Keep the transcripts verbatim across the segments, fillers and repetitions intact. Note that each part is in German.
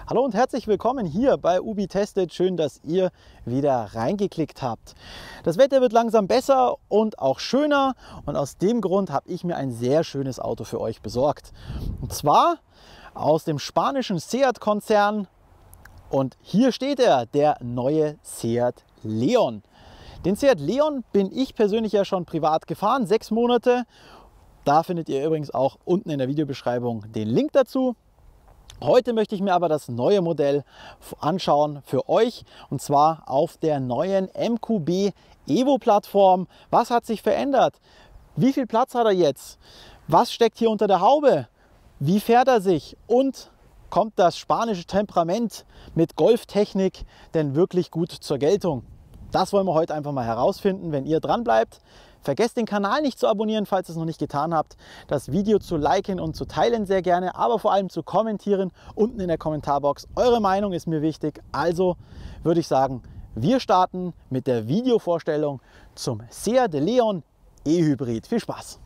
Hallo und herzlich willkommen hier bei Ubi Tested. Schön, dass ihr wieder reingeklickt habt. Das Wetter wird langsam besser und auch schöner und aus dem Grund habe ich mir ein sehr schönes Auto für euch besorgt. Und zwar aus dem spanischen Seat-Konzern und hier steht er, der neue Seat Leon. Den Seat Leon bin ich persönlich ja schon privat gefahren, sechs Monate. Da findet ihr übrigens auch unten in der Videobeschreibung den Link dazu. Heute möchte ich mir aber das neue Modell anschauen für euch und zwar auf der neuen M Q B Evo Plattform. Was hat sich verändert? Wie viel Platz hat er jetzt? Was steckt hier unter der Haube? Wie fährt er sich? Und kommt das spanische Temperament mit Golftechnik denn wirklich gut zur Geltung? Das wollen wir heute einfach mal herausfinden, wenn ihr dran bleibt. Vergesst den Kanal nicht zu abonnieren, falls ihr es noch nicht getan habt, das Video zu liken und zu teilen sehr gerne, aber vor allem zu kommentieren unten in der Kommentarbox. Eure Meinung ist mir wichtig, also würde ich sagen, wir starten mit der Videovorstellung zum Seat Leon E-Hybrid. Viel Spaß!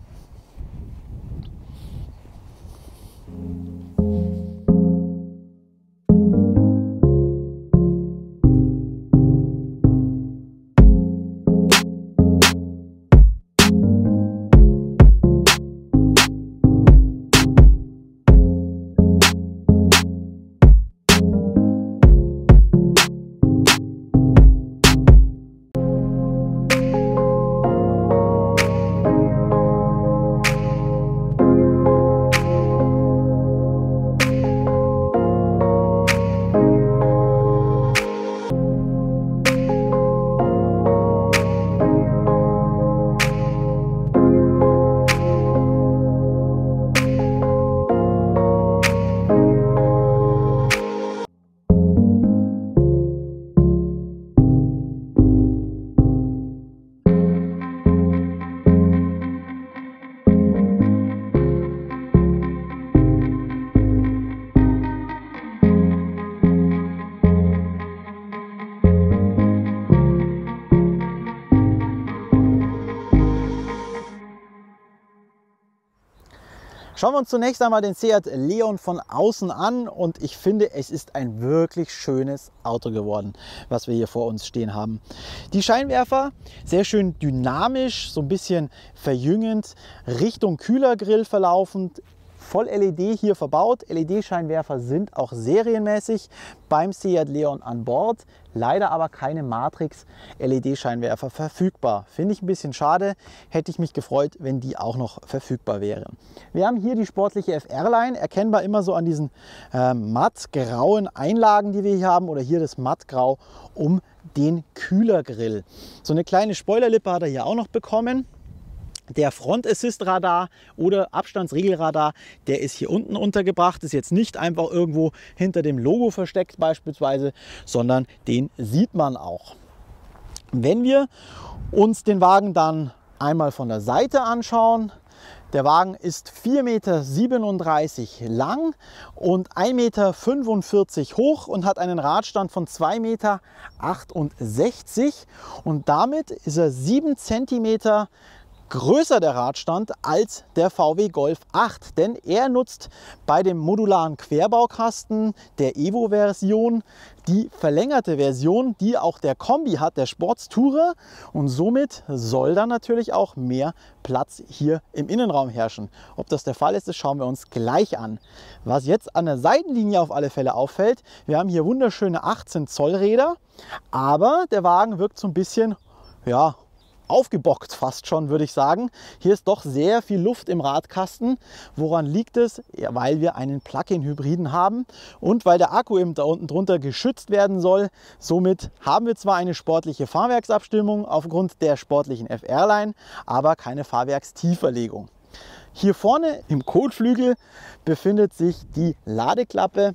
Schauen wir uns zunächst einmal den Seat Leon von außen an und ich finde, es ist ein wirklich schönes Auto geworden, was wir hier vor uns stehen haben. Die Scheinwerfer sehr schön dynamisch, so ein bisschen verjüngend, Richtung Kühlergrill verlaufend. Voll-L E D hier verbaut. L E D-Scheinwerfer sind auch serienmäßig beim Seat Leon an Bord. Leider aber keine Matrix-L E D-Scheinwerfer verfügbar. Finde ich ein bisschen schade. Hätte ich mich gefreut, wenn die auch noch verfügbar wären. Wir haben hier die sportliche F R-Line. Erkennbar immer so an diesen äh, mattgrauen Einlagen, die wir hier haben. Oder hier das mattgrau um den Kühlergrill. So eine kleine Spoilerlippe hat er hier auch noch bekommen. Der Front-Assist-Radar oder Abstandsregelradar, der ist hier unten untergebracht, ist jetzt nicht einfach irgendwo hinter dem Logo versteckt beispielsweise, sondern den sieht man auch. Wenn wir uns den Wagen dann einmal von der Seite anschauen, der Wagen ist vier Meter siebenunddreißig lang und ein Meter fünfundvierzig hoch und hat einen Radstand von zwei Meter achtundsechzig und damit ist er sieben Zentimeter größer der Radstand als der V W Golf acht, denn er nutzt bei dem modularen Querbaukasten der Evo-Version die verlängerte Version, die auch der Kombi hat, der Sportstourer, und somit soll dann natürlich auch mehr Platz hier im Innenraum herrschen. Ob das der Fall ist, das schauen wir uns gleich an. Was jetzt an der Seitenlinie auf alle Fälle auffällt, wir haben hier wunderschöne achtzehn Zoll Räder, aber der Wagen wirkt so ein bisschen, ja, aufgebockt fast schon, würde ich sagen. Hier ist doch sehr viel Luft im Radkasten. Woran liegt es? Ja, weil wir einen Plug-in-Hybriden haben und weil der Akku eben da unten drunter geschützt werden soll. Somit haben wir zwar eine sportliche Fahrwerksabstimmung aufgrund der sportlichen F R-Line, aber keine Fahrwerkstieferlegung. Hier vorne im Kotflügel befindet sich die Ladeklappe,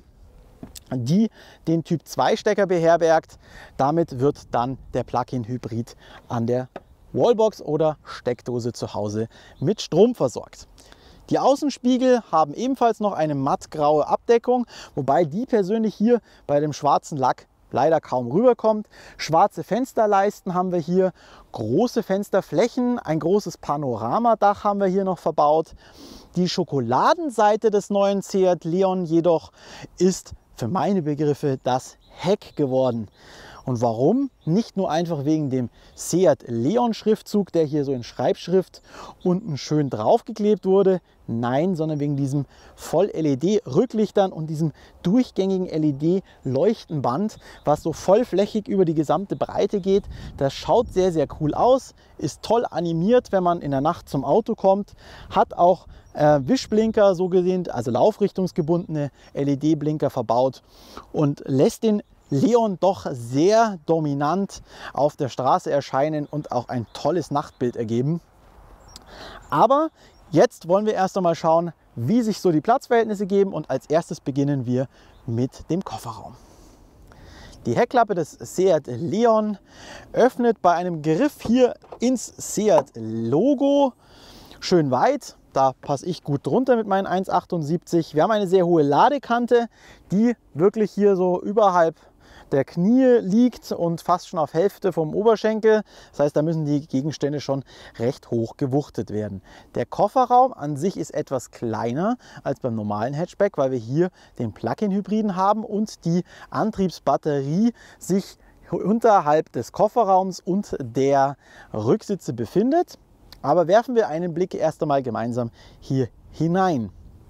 die den Typ zwei Stecker beherbergt. Damit wird dann der Plug-in-Hybrid an der Wallbox oder Steckdose zu Hause mit Strom versorgt. Die Außenspiegel haben ebenfalls noch eine mattgraue Abdeckung, wobei die persönlich hier bei dem schwarzen Lack leider kaum rüberkommt. Schwarze Fensterleisten haben wir hier, große Fensterflächen, ein großes Panoramadach haben wir hier noch verbaut. Die Schokoladenseite des neuen Seat Leon jedoch ist für meine Begriffe das Heck geworden. Und warum? Nicht nur einfach wegen dem Seat Leon Schriftzug, der hier so in Schreibschrift unten schön draufgeklebt wurde. Nein, sondern wegen diesem Voll-L E D-Rücklichtern und diesem durchgängigen L E D-Leuchtenband, was so vollflächig über die gesamte Breite geht. Das schaut sehr, sehr cool aus, ist toll animiert, wenn man in der Nacht zum Auto kommt, hat auch äh, Wischblinker so gesehen, also laufrichtungsgebundene L E D-Blinker verbaut und lässt den Leon doch sehr dominant auf der Straße erscheinen und auch ein tolles Nachtbild ergeben. Aber jetzt wollen wir erst einmal schauen, wie sich so die Platzverhältnisse geben, und als erstes beginnen wir mit dem Kofferraum. Die Heckklappe des Seat Leon öffnet bei einem Griff hier ins Seat Logo schön weit. Da passe ich gut drunter mit meinen eins Komma achtundsiebzig. Wir haben eine sehr hohe Ladekante, die wirklich hier so überhalb der Knie liegt und fast schon auf Hälfte vom Oberschenkel. Das heißt, da müssen die Gegenstände schon recht hoch gewuchtet werden. Der Kofferraum an sich ist etwas kleiner als beim normalen Hatchback, weil wir hier den Plug-in-Hybriden haben und die Antriebsbatterie sich unterhalb des Kofferraums und der Rücksitze befindet. Aber werfen wir einen Blick erst einmal gemeinsam hier hinein.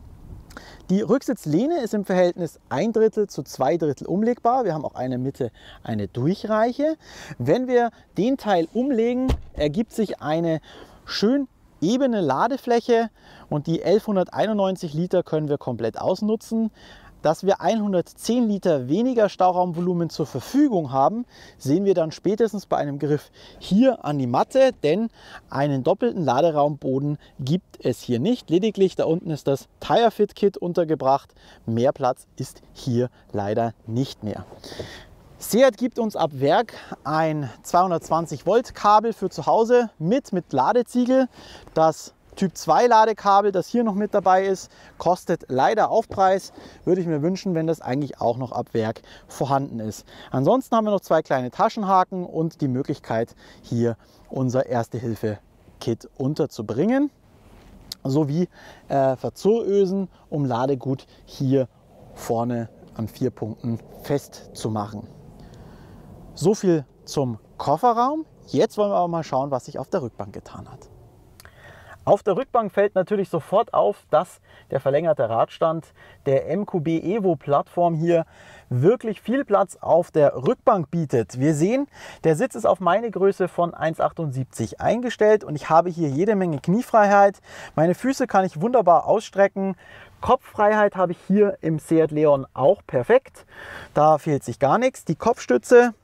Die Rücksitzlehne ist im Verhältnis ein Drittel zu zwei Drittel umlegbar. Wir haben auch eine Mitte, eine Durchreiche. Wenn wir den Teil umlegen, ergibt sich eine schön ebene Ladefläche und die elfhunderteinundneunzig Liter können wir komplett ausnutzen. Dass wir hundertzehn Liter weniger Stauraumvolumen zur Verfügung haben, sehen wir dann spätestens bei einem Griff hier an die Matte, denn einen doppelten Laderaumboden gibt es hier nicht. Lediglich da unten ist das Tire Fit Kit untergebracht. Mehr Platz ist hier leider nicht mehr. Seat gibt uns ab Werk ein zweihundertzwanzig Volt Kabel für zu Hause mit, mit Ladeziegel. Das Typ zwei Ladekabel, das hier noch mit dabei ist, kostet leider Aufpreis. Würde ich mir wünschen, wenn das eigentlich auch noch ab Werk vorhanden ist. Ansonsten haben wir noch zwei kleine Taschenhaken und die Möglichkeit, hier unser Erste-Hilfe-Kit unterzubringen. Sowie äh, Verzurösen, um Ladegut hier vorne an vier Punkten festzumachen. So viel zum Kofferraum. Jetzt wollen wir aber mal schauen, was sich auf der Rückbank getan hat. Auf der Rückbank fällt natürlich sofort auf, dass der verlängerte Radstand der M Q B Evo Plattform hier wirklich viel Platz auf der Rückbank bietet. Wir sehen, der Sitz ist auf meine Größe von eins Komma achtundsiebzig eingestellt und ich habe hier jede Menge Kniefreiheit. Meine Füße kann ich wunderbar ausstrecken. Kopffreiheit habe ich hier im Seat Leon auch perfekt. Da fehlt sich gar nichts. Die Kopfstütze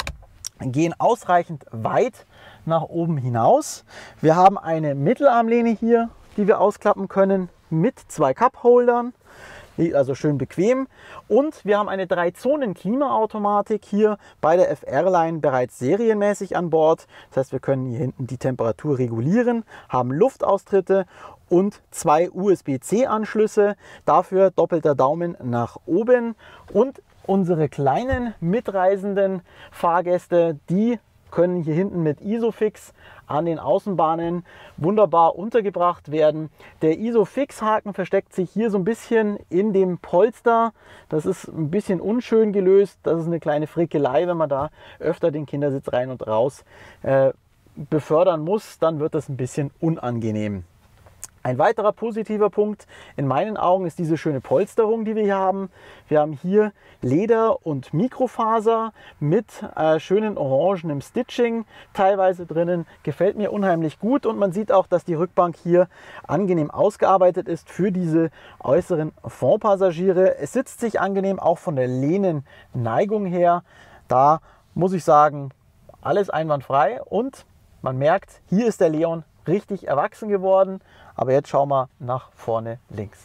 gehen ausreichend weit nach oben hinaus. Wir haben eine Mittelarmlehne hier, die wir ausklappen können mit zwei Cup-Holdern, also schön bequem. Und wir haben eine drei Zonen Klimaautomatik hier bei der F R-Line bereits serienmäßig an Bord. Das heißt, wir können hier hinten die Temperatur regulieren, haben Luftaustritte und zwei U S B C Anschlüsse. Dafür doppelter Daumen nach oben. Und unsere kleinen mitreisenden Fahrgäste, die können hier hinten mit Isofix an den Außenbahnen wunderbar untergebracht werden. Der Isofix-Haken versteckt sich hier so ein bisschen in dem Polster. Das ist ein bisschen unschön gelöst. Das ist eine kleine Frickelei, wenn man da öfter den Kindersitz rein und raus äh, befördern muss, dann wird das ein bisschen unangenehm. Ein weiterer positiver Punkt in meinen Augen ist diese schöne Polsterung, die wir hier haben. Wir haben hier Leder und Mikrofaser mit äh, schönen orangenem Stitching teilweise drinnen. Gefällt mir unheimlich gut und man sieht auch, dass die Rückbank hier angenehm ausgearbeitet ist für diese äußeren Frontpassagiere. Es sitzt sich angenehm auch von der Lehnenneigung her. Da muss ich sagen, alles einwandfrei und man merkt, hier ist der Leon richtig erwachsen geworden. Aber jetzt schauen wir nach vorne links.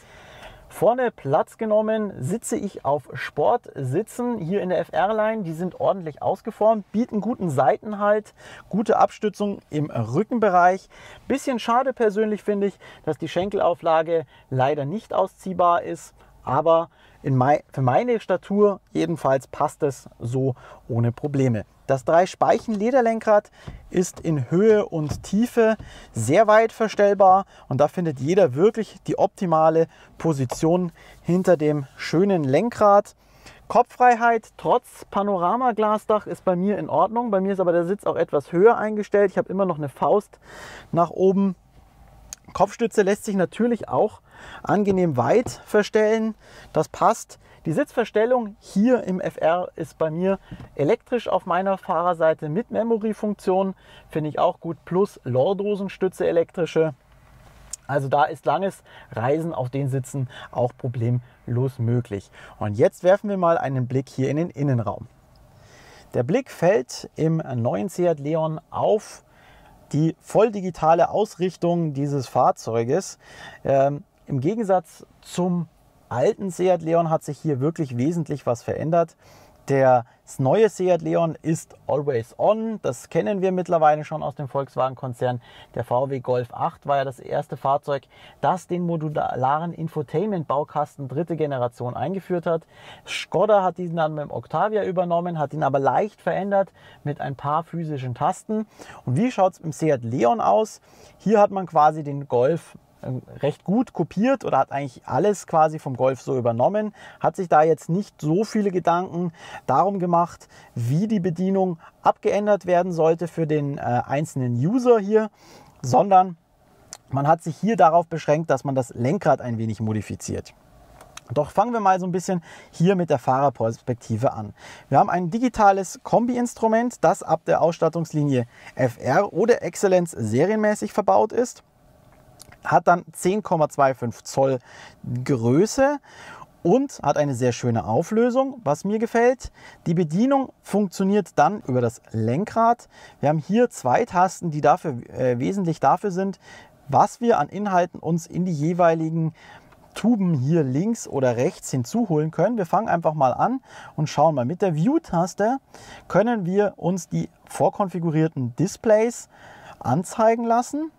Vorne Platz genommen sitze ich auf Sportsitzen hier in der F R-Line. Die sind ordentlich ausgeformt, bieten guten Seitenhalt, gute Abstützung im Rückenbereich. Bisschen schade persönlich finde ich, dass die Schenkelauflage leider nicht ausziehbar ist. Aber in mein, für meine Statur jedenfalls passt es so ohne Probleme. Das Drei-Speichen-Lederlenkrad ist in Höhe und Tiefe sehr weit verstellbar und da findet jeder wirklich die optimale Position hinter dem schönen Lenkrad. Kopffreiheit trotz Panoramaglasdach ist bei mir in Ordnung. Bei mir ist aber der Sitz auch etwas höher eingestellt. Ich habe immer noch eine Faust nach oben. Kopfstütze lässt sich natürlich auch angenehm weit verstellen. Das passt. Die Sitzverstellung hier im F R ist bei mir elektrisch auf meiner Fahrerseite mit Memory-Funktion. Finde ich auch gut. Plus Lordosenstütze elektrische. Also da ist langes Reisen auf den Sitzen auch problemlos möglich. Und jetzt werfen wir mal einen Blick hier in den Innenraum. Der Blick fällt im neuen Seat Leon auf die voll digitale Ausrichtung dieses Fahrzeuges. Ähm, im Gegensatz zum alten Seat Leon hat sich hier wirklich wesentlich was verändert. Das neue Seat Leon ist Always On. Das kennen wir mittlerweile schon aus dem Volkswagen-Konzern. Der V W Golf acht war ja das erste Fahrzeug, das den modularen Infotainment-Baukasten dritte Generation eingeführt hat. Skoda hat diesen dann mit dem Octavia übernommen, hat ihn aber leicht verändert mit ein paar physischen Tasten. Und wie schaut es im Seat Leon aus? Hier hat man quasi den Golf recht gut kopiert oder hat eigentlich alles quasi vom Golf so übernommen, hat sich da jetzt nicht so viele Gedanken darum gemacht, wie die Bedienung abgeändert werden sollte für den äh, einzelnen User hier, sondern man hat sich hier darauf beschränkt, dass man das Lenkrad ein wenig modifiziert. Doch fangen wir mal so ein bisschen hier mit der Fahrerperspektive an. Wir haben ein digitales Kombi-Instrument, das ab der Ausstattungslinie F R oder Excellence serienmäßig verbaut ist. Hat dann zehn Komma fünfundzwanzig Zoll Größe und hat eine sehr schöne Auflösung, was mir gefällt. Die Bedienung funktioniert dann über das Lenkrad. Wir haben hier zwei Tasten, die dafür, äh, wesentlich dafür sind, was wir an Inhalten uns in die jeweiligen Tuben hier links oder rechts hinzuholen können. Wir fangen einfach mal an und schauen mal. Mit der View-Taste können wir uns die vorkonfigurierten Displays anzeigen lassen.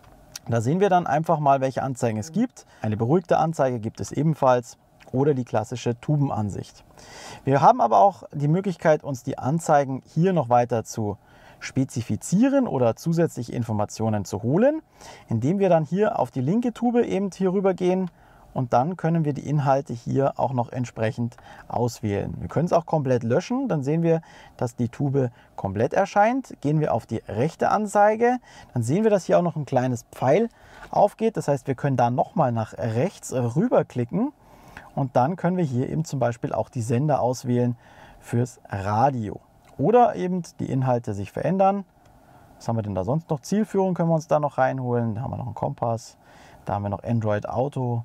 Da sehen wir dann einfach mal, welche Anzeigen es gibt. Eine beruhigte Anzeige gibt es ebenfalls oder die klassische Tubenansicht. Wir haben aber auch die Möglichkeit, uns die Anzeigen hier noch weiter zu spezifizieren oder zusätzliche Informationen zu holen, indem wir dann hier auf die linke Tube eben hier rüber gehen. Und dann können wir die Inhalte hier auch noch entsprechend auswählen. Wir können es auch komplett löschen. Dann sehen wir, dass die Tube komplett erscheint. Gehen wir auf die rechte Anzeige. Dann sehen wir, dass hier auch noch ein kleines Pfeil aufgeht. Das heißt, wir können da nochmal nach rechts rüberklicken. Und dann können wir hier eben zum Beispiel auch die Sender auswählen fürs Radio. Oder eben die Inhalte sich verändern. Was haben wir denn da sonst noch? Zielführung können wir uns da noch reinholen. Da haben wir noch einen Kompass. Da haben wir noch Android Auto.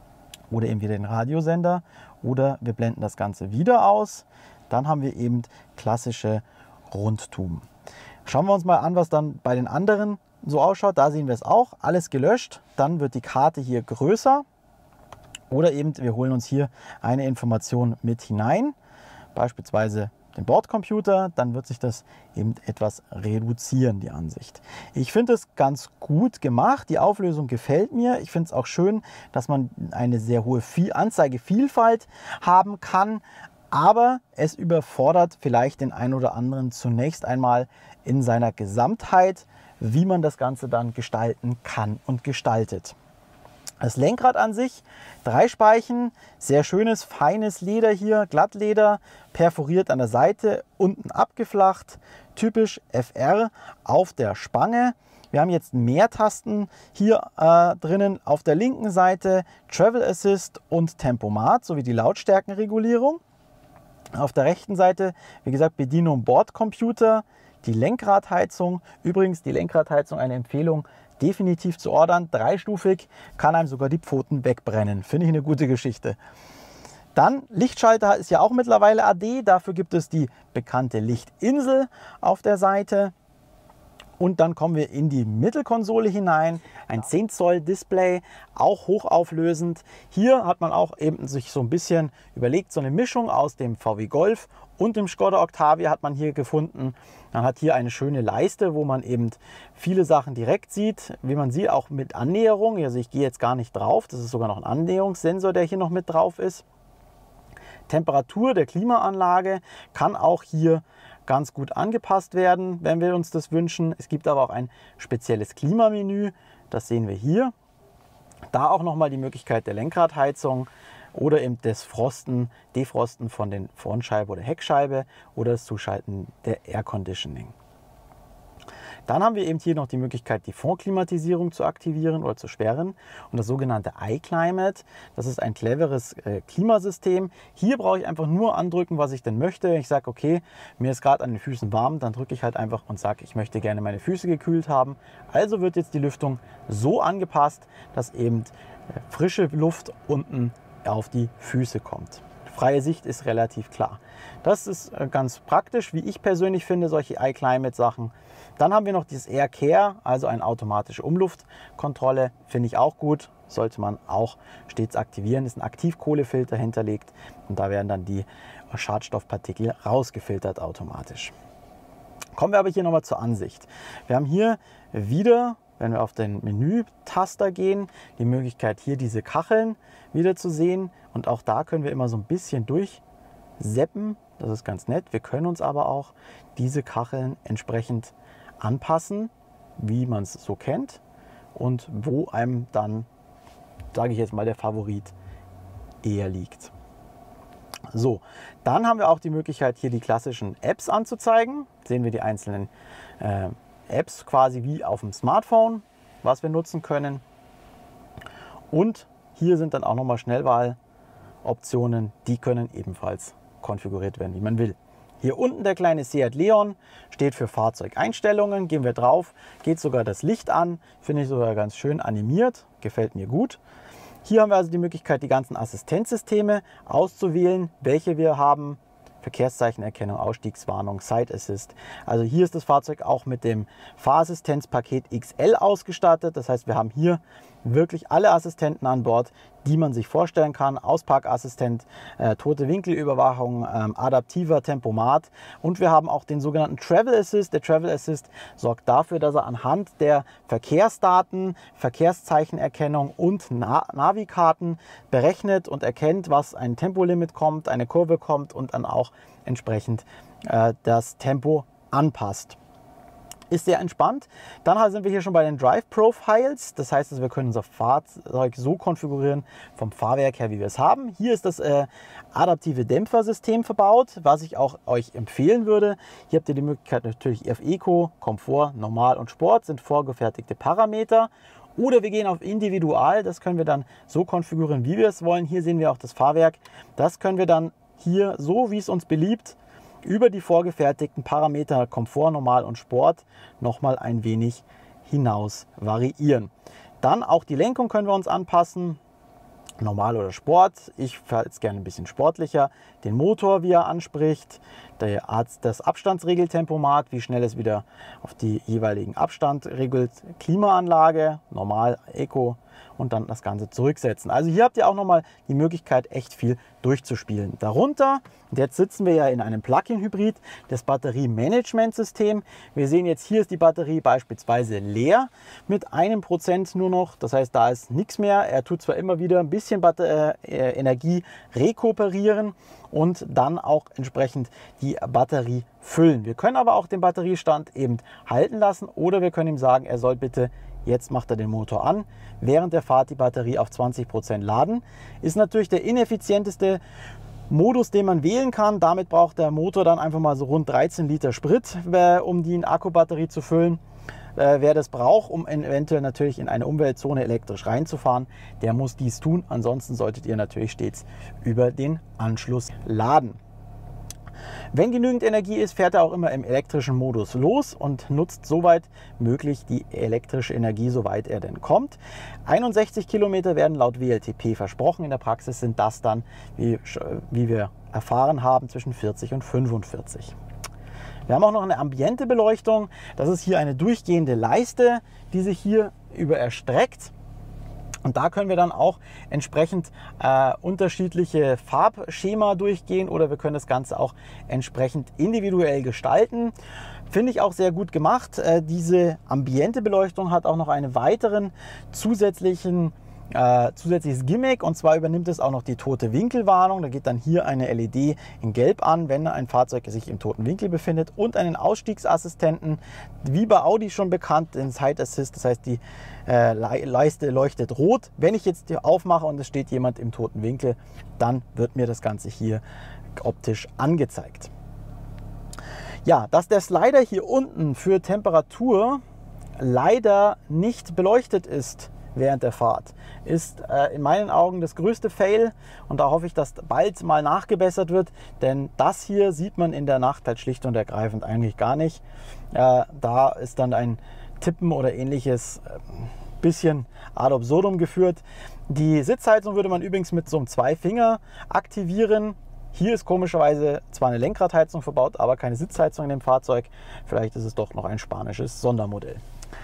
Oder eben wieder den Radiosender, oder wir blenden das Ganze wieder aus. Dann haben wir eben klassische Rundtuben. Schauen wir uns mal an, was dann bei den anderen so ausschaut. Da sehen wir es auch, alles gelöscht. Dann wird die Karte hier größer. Oder eben wir holen uns hier eine Information mit hinein, beispielsweise den Bordcomputer, dann wird sich das eben etwas reduzieren, die Ansicht. Ich finde es ganz gut gemacht, die Auflösung gefällt mir. Ich finde es auch schön, dass man eine sehr hohe Anzeigevielfalt haben kann, aber es überfordert vielleicht den einen oder anderen zunächst einmal in seiner Gesamtheit, wie man das Ganze dann gestalten kann und gestaltet. Das Lenkrad an sich, drei Speichen, sehr schönes, feines Leder hier, Glattleder, perforiert an der Seite, unten abgeflacht, typisch F R auf der Spange. Wir haben jetzt mehr Tasten hier äh, drinnen auf der linken Seite, Travel Assist und Tempomat sowie die Lautstärkenregulierung. Auf der rechten Seite, wie gesagt, Bedienung Bordcomputer, die Lenkradheizung. Übrigens die Lenkradheizung eine Empfehlung, definitiv zu ordern, dreistufig, kann einem sogar die Pfoten wegbrennen. Finde ich eine gute Geschichte. Dann Lichtschalter ist ja auch mittlerweile A D, dafür gibt es die bekannte Lichtinsel auf der Seite. Und dann kommen wir in die Mittelkonsole hinein, ein zehn Zoll Display, auch hochauflösend. Hier hat man auch eben sich so ein bisschen überlegt, so eine Mischung aus dem V W Golf und dem Skoda Octavia hat man hier gefunden. Man hat hier eine schöne Leiste, wo man eben viele Sachen direkt sieht, wie man sieht, auch mit Annäherung. Also ich gehe jetzt gar nicht drauf, das ist sogar noch ein Annäherungssensor, der hier noch mit drauf ist. Temperatur der Klimaanlage kann auch hier ganz gut angepasst werden, wenn wir uns das wünschen. Es gibt aber auch ein spezielles Klimamenü, das sehen wir hier. Da auch nochmal die Möglichkeit der Lenkradheizung oder eben das Frosten, Defrosten von den Frontscheibe oder Heckscheibe oder das Zuschalten der Air Conditioning. Dann haben wir eben hier noch die Möglichkeit, die Frontklimatisierung zu aktivieren oder zu sperren und das sogenannte iClimate. Das ist ein cleveres äh, Klimasystem. Hier brauche ich einfach nur andrücken, was ich denn möchte. Ich sage, okay, mir ist gerade an den Füßen warm, dann drücke ich halt einfach und sage, ich möchte gerne meine Füße gekühlt haben. Also wird jetzt die Lüftung so angepasst, dass eben äh, frische Luft unten auf die Füße kommt. Freie Sicht ist relativ klar. Das ist äh, ganz praktisch, wie ich persönlich finde, solche iClimate-Sachen. Dann haben wir noch dieses Air Care, also eine automatische Umluftkontrolle, finde ich auch gut, sollte man auch stets aktivieren. Ist ein Aktivkohlefilter hinterlegt und da werden dann die Schadstoffpartikel rausgefiltert automatisch. Kommen wir aber hier nochmal zur Ansicht. Wir haben hier wieder, wenn wir auf den Menütaster gehen, die Möglichkeit hier diese Kacheln wieder zu sehen und auch da können wir immer so ein bisschen durchseppen. Das ist ganz nett. Wir können uns aber auch diese Kacheln entsprechend anpassen, wie man es so kennt und wo einem dann, sage ich jetzt mal, der Favorit eher liegt. So, dann haben wir auch die Möglichkeit, hier die klassischen Apps anzuzeigen. Sehen wir die einzelnen äh, Apps quasi wie auf dem Smartphone, was wir nutzen können. Und hier sind dann auch nochmal Schnellwahloptionen, die können ebenfalls konfiguriert werden, wie man will. Hier unten der kleine Seat Leon steht für Fahrzeugeinstellungen. Gehen wir drauf, geht sogar das Licht an. Finde ich sogar ganz schön animiert, gefällt mir gut. Hier haben wir also die Möglichkeit, die ganzen Assistenzsysteme auszuwählen, welche wir haben. Verkehrszeichenerkennung, Ausstiegswarnung, Side Assist. Also hier ist das Fahrzeug auch mit dem Fahrassistenzpaket X L ausgestattet. Das heißt, wir haben hier wirklich alle Assistenten an Bord, die man sich vorstellen kann. Ausparkassistent, äh, tote Winkelüberwachung, ähm, adaptiver Tempomat und wir haben auch den sogenannten Travel Assist. Der Travel Assist sorgt dafür, dass er anhand der Verkehrsdaten, Verkehrszeichenerkennung und Na Navikarten berechnet und erkennt, was ein Tempolimit kommt, eine Kurve kommt und dann auch entsprechend äh, das Tempo anpasst. Ist sehr entspannt. Dann sind wir hier schon bei den Drive Profiles. Das heißt, wir können unser Fahrzeug so konfigurieren vom Fahrwerk her, wie wir es haben. Hier ist das äh, adaptive Dämpfersystem verbaut, was ich auch euch empfehlen würde. Hier habt ihr die Möglichkeit natürlich auf Eco, Komfort, Normal und Sport sind vorgefertigte Parameter. Oder wir gehen auf Individual. Das können wir dann so konfigurieren, wie wir es wollen. Hier sehen wir auch das Fahrwerk. Das können wir dann hier so, wie es uns beliebt, über die vorgefertigten Parameter Komfort, Normal und Sport nochmal ein wenig hinaus variieren. Dann auch die Lenkung können wir uns anpassen. Normal oder Sport. Ich fahre jetzt gerne ein bisschen sportlicher. Den Motor, wie er anspricht. Der Arzt, das Abstandsregeltempomat, wie schnell es wieder auf die jeweiligen Abstand regelt. Klimaanlage, Normal, Eco und dann das Ganze zurücksetzen. Also hier habt ihr auch nochmal die Möglichkeit, echt viel durchzuspielen. Darunter, und jetzt sitzen wir ja in einem Plug-in-Hybrid, das Batteriemanagementsystem. Wir sehen jetzt, hier ist die Batterie beispielsweise leer mit einem Prozent nur noch. Das heißt, da ist nichts mehr. Er tut zwar immer wieder ein bisschen Batter äh, Energie rekuperieren und dann auch entsprechend die Batterie füllen. Wir können aber auch den Batteriestand eben halten lassen oder wir können ihm sagen, er soll bitte, jetzt macht er den Motor an, während der Fahrt die Batterie auf zwanzig Prozent laden. Ist natürlich der ineffizienteste Modus, den man wählen kann. Damit braucht der Motor dann einfach mal so rund dreizehn Liter Sprit, um die Akkubatterie zu füllen. Wer das braucht, um eventuell natürlich in eine Umweltzone elektrisch reinzufahren, der muss dies tun. Ansonsten solltet ihr natürlich stets über den Anschluss laden. Wenn genügend Energie ist, fährt er auch immer im elektrischen Modus los und nutzt soweit möglich die elektrische Energie, soweit er denn kommt. einundsechzig Kilometer werden laut W L T P versprochen. In der Praxis sind das dann, wie, wie wir erfahren haben, zwischen vierzig und fünfundvierzig. Wir haben auch noch eine ambiente Beleuchtung. Das ist hier eine durchgehende Leiste, die sich hier über erstreckt. Und da können wir dann auch entsprechend äh, unterschiedliche Farbschema durchgehen oder wir können das Ganze auch entsprechend individuell gestalten. Finde ich auch sehr gut gemacht. Äh, diese ambiente Beleuchtung hat auch noch einen weiteren zusätzlichen äh, zusätzliches Gimmick, und zwar übernimmt es auch noch die tote Winkelwarnung. Da geht dann hier eine L E D in Gelb an, wenn ein Fahrzeug sich im toten Winkel befindet, und einen Ausstiegsassistenten, wie bei Audi schon bekannt, den Side Assist. Das heißt, die äh, Leiste leuchtet rot. Wenn ich jetzt hier aufmache und es steht jemand im toten Winkel, dann wird mir das Ganze hier optisch angezeigt. Ja, dass der Slider hier unten für Temperatur leider nicht beleuchtet ist während der Fahrt, ist äh, in meinen Augen das größte Fail, und da hoffe ich, dass bald mal nachgebessert wird, denn das hier sieht man in der Nacht halt schlicht und ergreifend eigentlich gar nicht. Äh, da ist dann ein Tippen oder ähnliches äh, bisschen ad absurdum geführt. Die Sitzheizung würde man übrigens mit so einem Zwei-Finger aktivieren. Hier ist komischerweise zwar eine Lenkradheizung verbaut, aber keine Sitzheizung in dem Fahrzeug. Vielleicht ist es doch noch ein spanisches Sondermodell.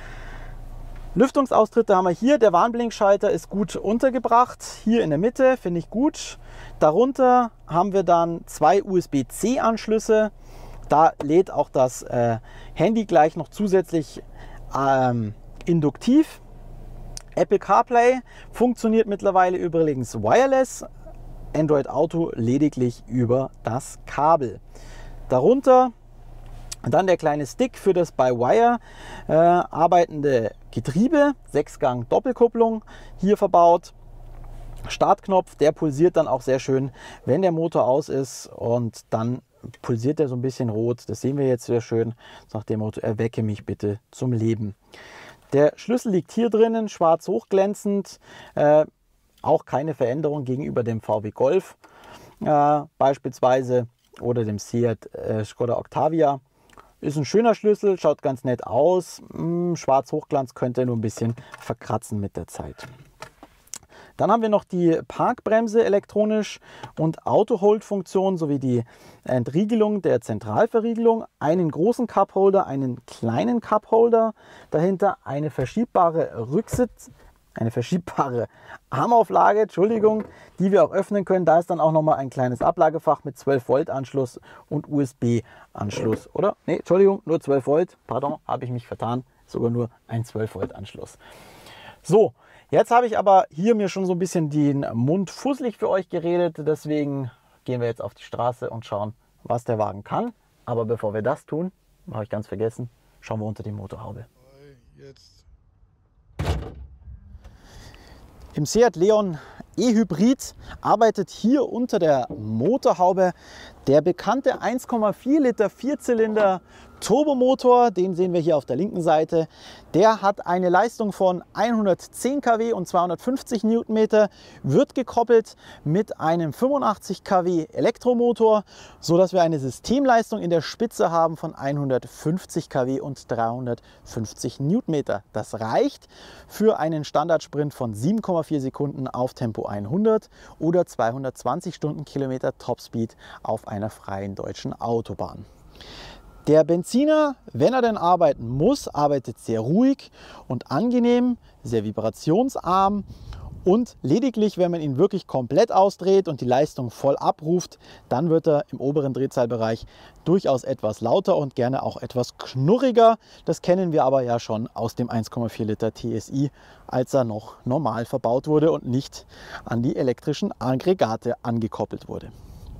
Lüftungsaustritte haben wir hier. Der Warnblinkschalter ist gut untergebracht. Hier in der Mitte finde ich gut. Darunter haben wir dann zwei U S B C Anschlüsse. Da lädt auch das äh, Handy gleich noch zusätzlich ähm, induktiv. Apple CarPlay funktioniert mittlerweile übrigens wireless. Android Auto lediglich über das Kabel. Darunter dann der kleine Stick für das by-wire äh, arbeitende Getriebe, Sechsgang Doppelkupplung hier verbaut. Startknopf, der pulsiert dann auch sehr schön, wenn der Motor aus ist, und dann pulsiert er so ein bisschen rot. Das sehen wir jetzt sehr schön, nach dem Motto: erwecke mich bitte zum Leben. Der Schlüssel liegt hier drinnen, schwarz hochglänzend, äh, auch keine Veränderung gegenüber dem V W Golf äh, beispielsweise oder dem Seat äh, Skoda Octavia. Ist ein schöner Schlüssel, schaut ganz nett aus. Hm, schwarz Hochglanz könnte nur ein bisschen verkratzen mit der Zeit. Dann haben wir noch die Parkbremse elektronisch und Auto-Hold-Funktion sowie die Entriegelung der Zentralverriegelung, einen großen Cupholder, einen kleinen Cupholder, dahinter eine verschiebbare Rücksitz, eine verschiebbare Armauflage, Entschuldigung, die wir auch öffnen können. Da ist dann auch nochmal ein kleines Ablagefach mit zwölf Volt Anschluss und U S B Anschluss, oder? Ne, Entschuldigung, nur zwölf Volt, pardon, habe ich mich vertan, sogar nur ein zwölf Volt Anschluss. So, jetzt habe ich aber hier mir schon so ein bisschen den Mund fusselig für euch geredet, deswegen gehen wir jetzt auf die Straße und schauen, was der Wagen kann. Aber bevor wir das tun, habe ich ganz vergessen, schauen wir unter die Motorhaube. Jetzt. Im Seat Leon E-Hybrid arbeitet hier unter der Motorhaube der bekannte eins Komma vier Liter Vierzylinder Turbomotor. Den sehen wir hier auf der linken Seite. Der hat eine Leistung von hundertzehn Kilowatt und zweihundertfünfzig Newtonmeter, wird gekoppelt mit einem fünfundachtzig Kilowatt Elektromotor, sodass wir eine Systemleistung in der Spitze haben von hundertfünfzig Kilowatt und dreihundertfünfzig Newtonmeter. Das reicht für einen Standardsprint von sieben Komma vier Sekunden auf Tempo hundert oder zweihundertzwanzig Stundenkilometer Topspeed auf einer freien deutschen Autobahn. Der Benziner, wenn er denn arbeiten muss, arbeitet sehr ruhig und angenehm, sehr vibrationsarm, und lediglich, wenn man ihn wirklich komplett ausdreht und die Leistung voll abruft, dann wird er im oberen Drehzahlbereich durchaus etwas lauter und gerne auch etwas knurriger. Das kennen wir aber ja schon aus dem eins Komma vier Liter T S I, als er noch normal verbaut wurde und nicht an die elektrischen Aggregate angekoppelt wurde.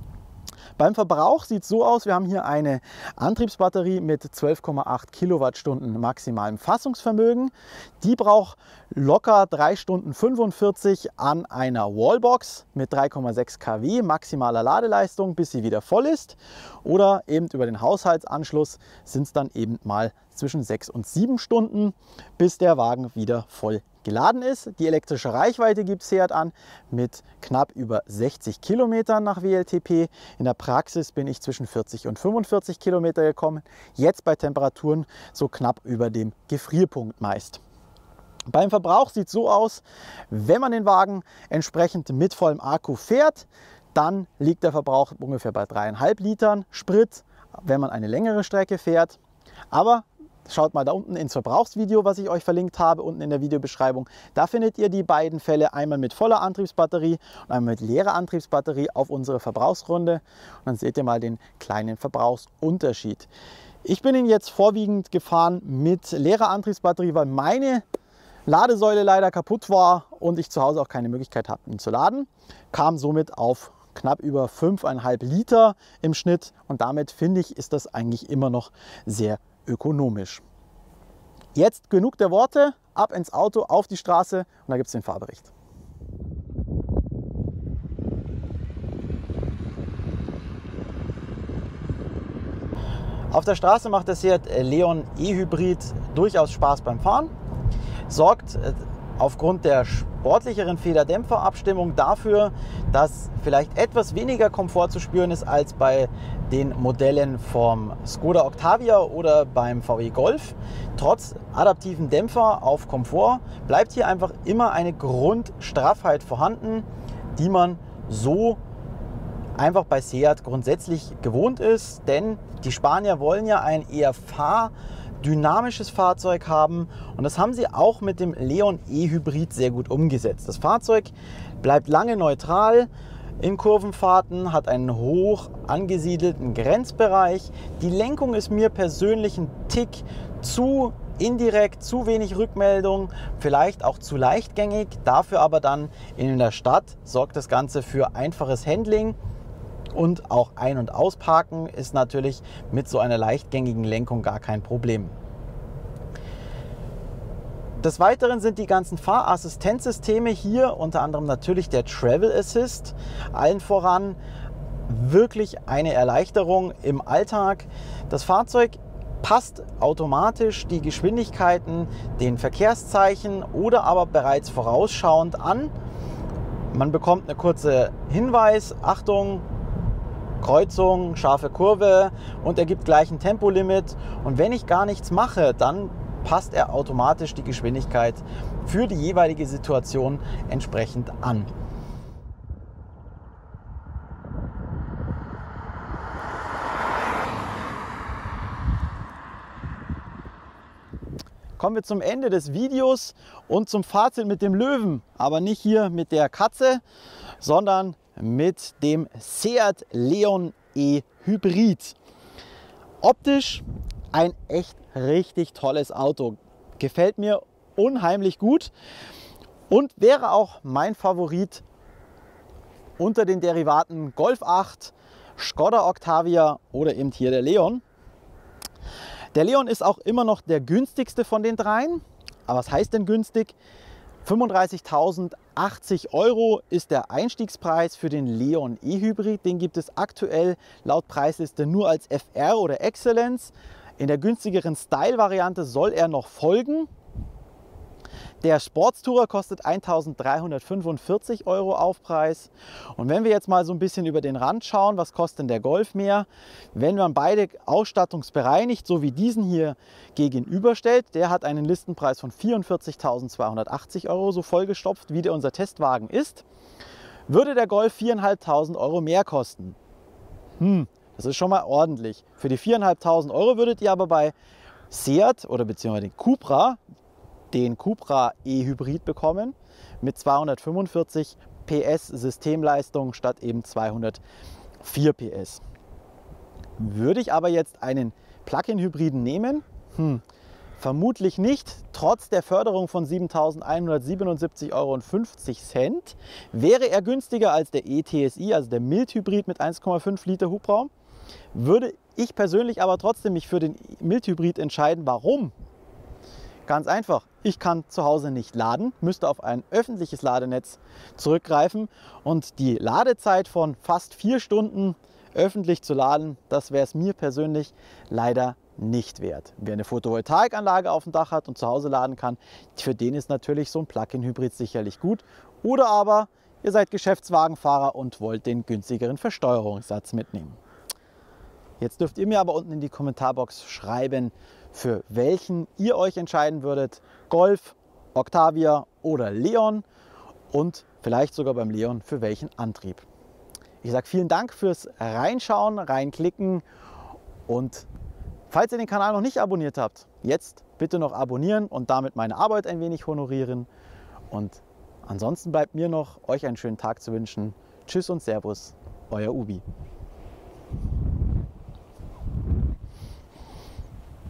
Beim Verbrauch sieht es so aus: Wir haben hier eine Antriebsbatterie mit zwölf Komma acht Kilowattstunden maximalem Fassungsvermögen. Die braucht locker drei Stunden fünfundvierzig an einer Wallbox mit drei Komma sechs Kilowatt maximaler Ladeleistung, bis sie wieder voll ist. Oder eben über den Haushaltsanschluss sind es dann eben mal zwischen sechs und sieben Stunden, bis der Wagen wieder voll geladen ist. Die elektrische Reichweite gibt Seat an mit knapp über sechzig Kilometern nach W L T P. In der Praxis bin ich zwischen vierzig und fünfundvierzig Kilometer gekommen. Jetzt bei Temperaturen so knapp über dem Gefrierpunkt meist. Beim Verbrauch sieht es so aus: Wenn man den Wagen entsprechend mit vollem Akku fährt, dann liegt der Verbrauch ungefähr bei dreieinhalb Litern Sprit, wenn man eine längere Strecke fährt. Aber schaut mal da unten ins Verbrauchsvideo, was ich euch verlinkt habe, unten in der Videobeschreibung. Da findet ihr die beiden Fälle, einmal mit voller Antriebsbatterie und einmal mit leerer Antriebsbatterie auf unsere Verbrauchsrunde. Und dann seht ihr mal den kleinen Verbrauchsunterschied. Ich bin ihn jetzt vorwiegend gefahren mit leerer Antriebsbatterie, weil meine Ladesäule leider kaputt war und ich zu Hause auch keine Möglichkeit habe, ihn zu laden, kam somit auf knapp über fünf Komma fünf Liter im Schnitt und damit finde ich, ist das eigentlich immer noch sehr ökonomisch. Jetzt genug der Worte, ab ins Auto, auf die Straße und da gibt es den Fahrbericht. Auf der Straße macht der Seat Leon E-Hybrid durchaus Spaß beim Fahren, sorgt aufgrund der sportlicheren Federdämpferabstimmung dafür, dass vielleicht etwas weniger Komfort zu spüren ist als bei den Modellen vom Skoda Octavia oder beim V W Golf. Trotz adaptiven Dämpfer auf Komfort bleibt hier einfach immer eine Grundstraffheit vorhanden, die man so einfach bei Seat grundsätzlich gewohnt ist, denn die Spanier wollen ja ein eher fahrdynamisches Fahrzeug haben und das haben sie auch mit dem Leon E-Hybrid sehr gut umgesetzt. Das Fahrzeug bleibt lange neutral in Kurvenfahrten, hat einen hoch angesiedelten Grenzbereich. Die Lenkung ist mir persönlich ein Tick zu indirekt, zu wenig Rückmeldung, vielleicht auch zu leichtgängig. Dafür aber dann in der Stadt sorgt das Ganze für einfaches Handling. Und auch Ein- und Ausparken ist natürlich mit so einer leichtgängigen Lenkung gar kein Problem. Des Weiteren sind die ganzen Fahrassistenzsysteme hier, unter anderem natürlich der Travel Assist, allen voran wirklich eine Erleichterung im Alltag. Das Fahrzeug passt automatisch die Geschwindigkeiten den Verkehrszeichen oder aber bereits vorausschauend an. Man bekommt eine kurze Hinweis, Achtung, Kreuzung, scharfe Kurve und er gibt gleich ein Tempolimit und wenn ich gar nichts mache, dann passt er automatisch die Geschwindigkeit für die jeweilige Situation entsprechend an. Kommen wir zum Ende des Videos und zum Fazit mit dem Löwen, aber nicht hier mit der Katze, sondern mit dem Seat Leon E-Hybrid. Optisch ein echt richtig tolles Auto. Gefällt mir unheimlich gut und wäre auch mein Favorit unter den Derivaten Golf acht, Skoda Octavia oder eben hier der Leon. Der Leon ist auch immer noch der günstigste von den dreien. Aber was heißt denn günstig? fünfunddreißigtausendachtzig Euro ist der Einstiegspreis für den Leon E-Hybrid. Den gibt es aktuell laut Preisliste nur als F R oder Excellence. In der günstigeren Style-Variante soll er noch folgen. Der Sportstourer kostet eintausenddreihundertfünfundvierzig Euro Aufpreis. Und wenn wir jetzt mal so ein bisschen über den Rand schauen, was kostet denn der Golf mehr? Wenn man beide ausstattungsbereinigt, so wie diesen hier gegenüberstellt, der hat einen Listenpreis von vierundvierzigtausendzweihundertachtzig Euro, so vollgestopft, wie der unser Testwagen ist, würde der Golf viertausendfünfhundert Euro mehr kosten. Hm, das ist schon mal ordentlich. Für die viertausendfünfhundert Euro würdet ihr aber bei Seat oder beziehungsweise den Cupra, den Cupra E-Hybrid bekommen mit zweihundertfünfundvierzig P S Systemleistung statt eben zweihundertvier P S. Würde ich aber jetzt einen Plug-in-Hybriden nehmen? Hm, vermutlich nicht. Trotz der Förderung von siebentausendeinhundertsiebenundsiebzig Euro fünfzig wäre er günstiger als der E T S I, also der Mild-Hybrid mit eins Komma fünf Liter Hubraum. Würde ich persönlich aber trotzdem mich für den Mild-Hybrid entscheiden. Warum? Ganz einfach, ich kann zu Hause nicht laden, müsste auf ein öffentliches Ladenetz zurückgreifen und die Ladezeit von fast vier Stunden öffentlich zu laden, das wäre es mir persönlich leider nicht wert. Wer eine Photovoltaikanlage auf dem Dach hat und zu Hause laden kann, für den ist natürlich so ein Plug-in-Hybrid sicherlich gut. Oder aber ihr seid Geschäftswagenfahrer und wollt den günstigeren Versteuerungssatz mitnehmen. Jetzt dürft ihr mir aber unten in die Kommentarbox schreiben, für welchen ihr euch entscheiden würdet. Golf, Octavia oder Leon und vielleicht sogar beim Leon für welchen Antrieb. Ich sage vielen Dank fürs Reinschauen, reinklicken und falls ihr den Kanal noch nicht abonniert habt, jetzt bitte noch abonnieren und damit meine Arbeit ein wenig honorieren. Und ansonsten bleibt mir noch, euch einen schönen Tag zu wünschen. Tschüss und Servus, euer Ubi.